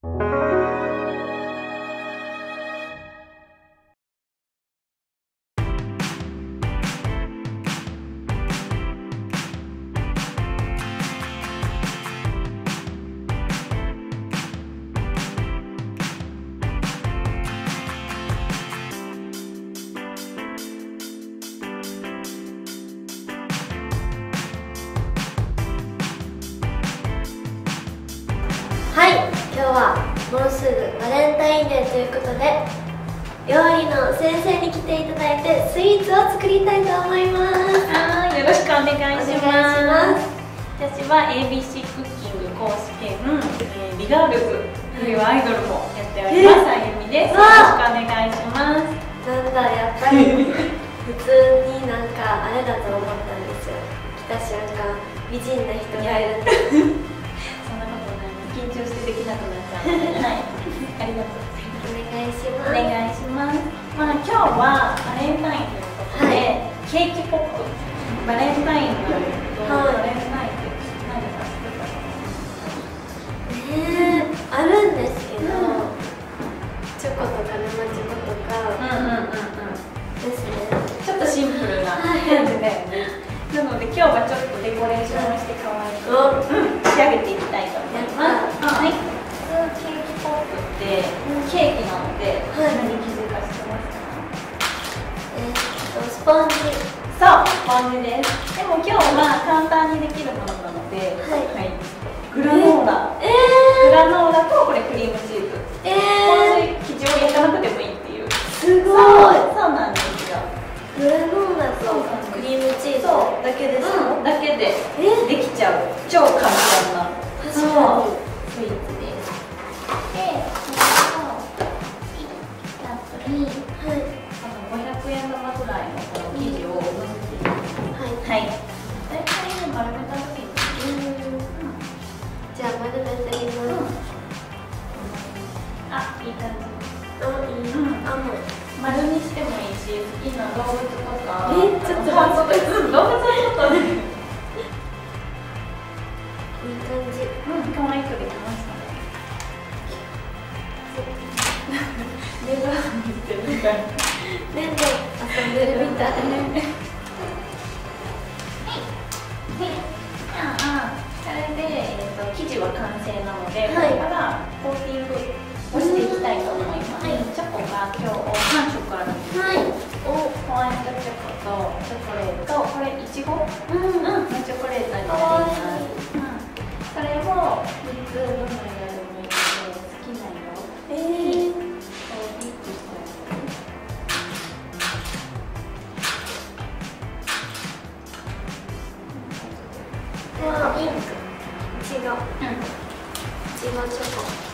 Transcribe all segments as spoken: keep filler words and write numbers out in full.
はい、今日はもうすぐバレンタインデーということで、料理の先生に来ていただいてスイーツを作りたいと思います。 はい、よろしくお願いします。私は エービーシー クッキング公式兼、えー、ビガールズというアイドルもやっております。あゆみです。よろしくお願いします。 なんだ、やっぱり普通になんかあれだと思ったんですよ。来た瞬間美人な人がいるんで緊張してできなくなっちゃうので、はい、ありがとうございます。 お願いします。 お願いします。まあ今日はバレンタインということで、はい、ケーキポップ、バレンタインがあると、はい、バレンタインって何か作ったの？ ねえ、あるんですけど、うん、チョコとか生チョコとか、うんうんうんうんですね。 ちょっとシンプルな感じだよね。なので今日はちょっとデコレーションをして可愛く、うん、仕上げていきたいと思います。はい。普通ケーキポップってケーキなので、何に気づかせてますか？ えっとスポンジ。 そう、スポンジです。でも今日は簡単にできるものなので、はい。グラノーラ。ええ。グラノーラとこれクリームチーズ。ええ。生地を焼かなくてもいいっていう。 すごい。 そうなんですよ。 グラノーラとクリームチーズだけですか？ だけでできちゃう超簡単なスイーツです。で、たっぷりごひゃくえん玉ぐらいのこの生地をのせていきます。はい。大体丸めた時に、 じゃあ丸めてみます。 あ、いい感じ。 あ、いい。あ、もう丸にしてもいいし、好きな動物とか。 え、ちょっと待って。 動物はちょっとね。 いい感じ。 うん、可愛くできましたね。粘ってるみたい。 粘土遊んでるみたい。 ああ、それで、えっと、生地は完成なので、これからコーティングをしていきたいと思います。チョコが今日さんしょくあるんですけど、ホワイトチョコとチョコレート、これいちごのチョコレートになります。それをみっつどの色でもいいので好きな色にこうピッとしてあげる。ピンク、いちご、いちごチョコ。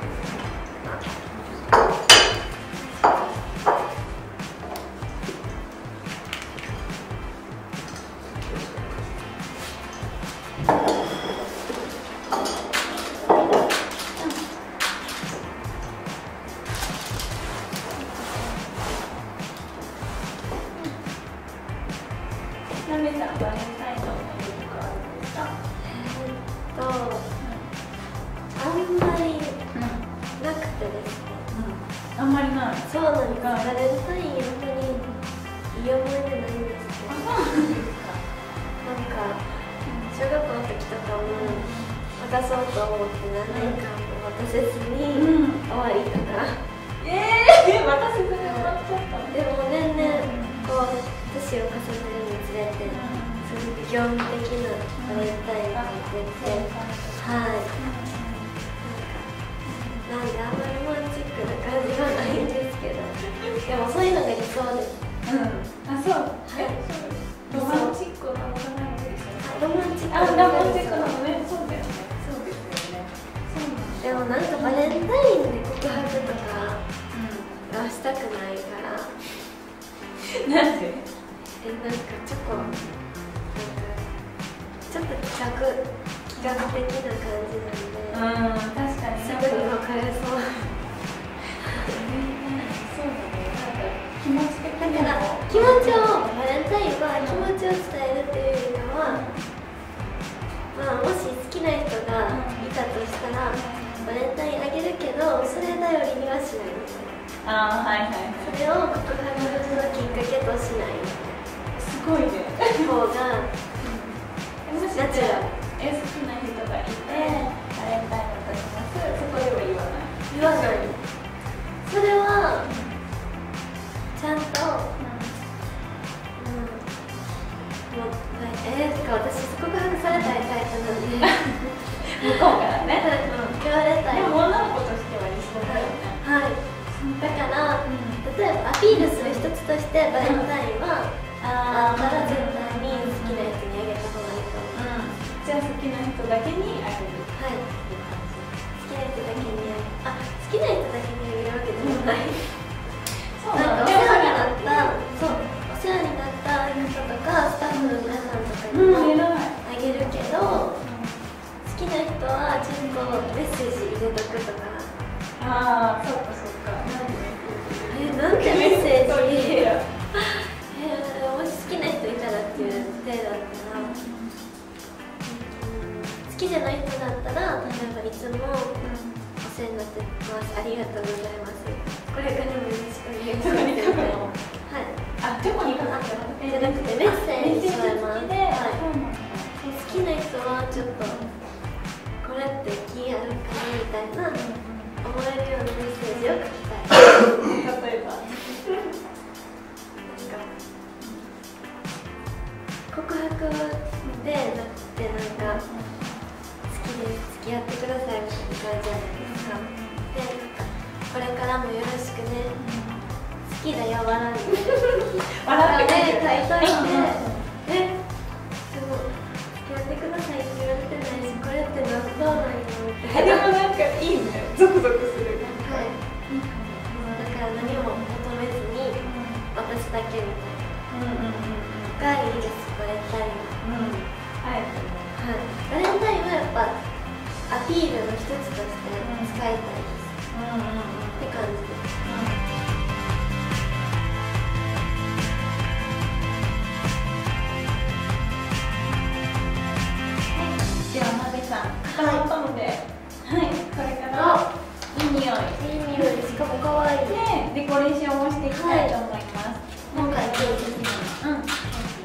なめさん、バレンタインの思い出とかあるんですか？ えっと、あんまりなくてですね。 あんまりない。 そうなんです。バレンタイン本当にいい思い出ないんですけど。なんか小学校の時とかも渡そうと思って何年間も渡せずに終わりとか。 ええ、渡せずに終わっちゃった。 でも年々こう年を重ねるにつれて、すごく業務的なバレンタインが出て、はい。なんであんまりロマンチックな感じはないんですけど、でもそういうのが理想です。 うん。あ、そう。 はい。 ロマンチックなのかな。 ロマンチック。 あ、ロマンチックなのね。そうだよね。そうですよね。 でもなんかバレンタインで告白とかがしたくないから。 なんで？ え、なんかチョコ、なんかちょっと企画企画的な感じなんで、うん、確かにすぐに別れそう。 そうだね。なんか気持ち的にだから気持ちをバレンタインは気持ちを伝えるっていうよりは、まあもし好きな人がいたとしたらバレンタインあげるけ頼りにはしないみたいな。 ああはいはいはい。 それを告白のきっかけとしないみすごいね。 たいな方がもしナチュラル。 え好きな人がいてバレンタインを渡します。そこでは言わない。 言わない。それはちゃんと、うん、もうえー、てか私告白されたいタイプなんで向こうからね、 言われたい。 でも女の子としては理想だよね。 はい、だから、うん、例えばアピールする一つとしてバレンタインはあったら絶対に好きな人にあげた方がいいと思う、うん、 じゃあ好きな人だけにあげる。 はい、好きな人だけにあげる。あ、好きな人だけにあげるわけでもない、うん、そうなんかお世話になったそうお世話になった人とかスタッフの皆さんとかにもあげるけど、うん好きな人はちゃんとメッセージ入れとくとか。 ああ、そっかそっか。 え、なんでメッセージ入れる？え、もし好きな人いたらっていう手だったら、うん、好きじゃない人だったら、例えばいつもお世話になってます、ありがとうございます、これからもよろしくお願いしますみたいな。はい。 あ、どこに書くの？ じゃなくてメッセージ添えます。 はい。 好きな人はちょっとこれって気あるかなみたいな思えるようなメッセージを書きたい。 例えば告白でなくてなんか好きです付き合ってくださいみたいな感じじゃないですか。でなんかこれからもよろしくね、好きだよ笑うみたいな笑って書いといて、えでも付き合ってくださいって言われてないしこれって何どうなんやろみたいな。 でもなんかいいね、ゾクゾクする。 はい、だから何も求めずに私だけみたいながいいです。バレンタインは、うん、はい、バレンタインはやっぱアピールの一つとして使いたいです、うんうんうん、って感じです、 うん、ではなべさん固まったので、はい、これからいい匂い、いい匂い、しかも可愛いね、デコレーションをしていきたいと思います。 今回今日的にうん。で、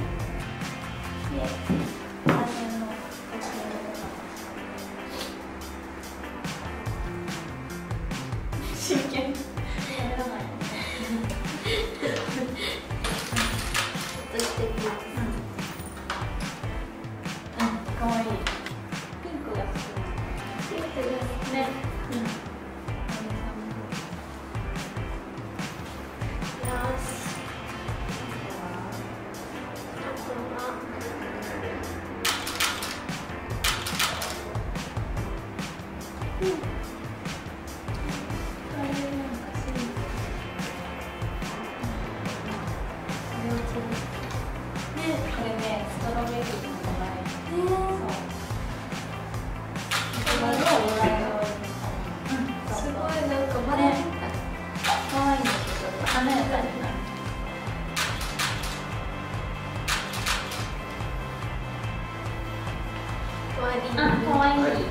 真剣。ちょっとしてみます。 うん。可愛い。ピンクが好き。ピンクが好きね。うん。 よし。うん、これね、ストロベリーの名前。 すごいなんかバレンタイン。 可愛いんですけど、華やかになる。 可愛い。 あ、可愛い。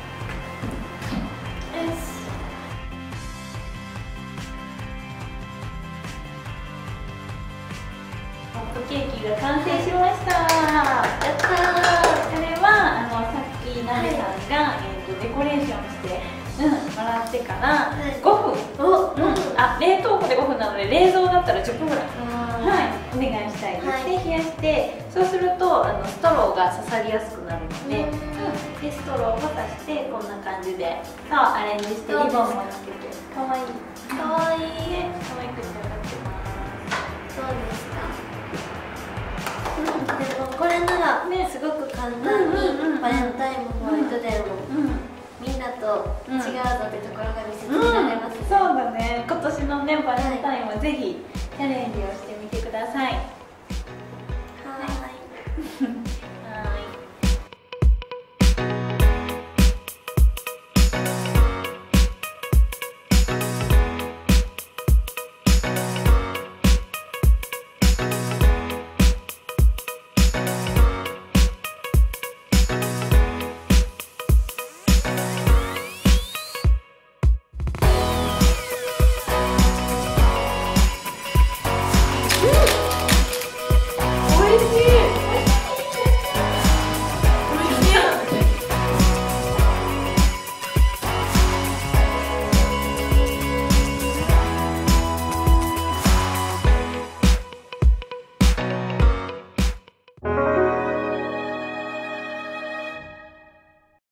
ケーキが完成しました。やったー。これはあのさっきなべさんが、はい、えーとデコレーションして、うん、もらってからごふん、お、うん、あ、冷凍庫でごふんなので冷蔵だったらじゅっぷんぐらい、はい、お願いしたいです、はい、で冷やしてそうするとあのストローが刺さりやすくなるので、うん、でストローを刺してこんな感じでさあアレンジしてリボンもつけてかわいいかわいいね、 かわいく仕上がってます。 そうですか。でもこれならすごく簡単にバレンタインもホワイトデーもみんなと違うぞってところが見せつけられますね、 うんうん、そうだね。今年のねバレンタインはぜひチャレンジをしてみてください。